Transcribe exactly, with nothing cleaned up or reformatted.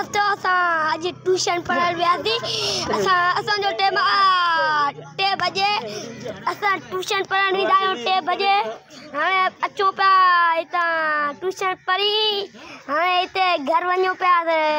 दोस्तों असां अॼु ट्यूशन पढ़ण वियासीं। असां असांजो टाइम टे बजे असां ट्यूशन पढ़ण वेंदा आहियूं टे बजे। हाणे अचूं पिया हितां ट्यूशन पढ़ी हाणे हिते घर वञूं पिया।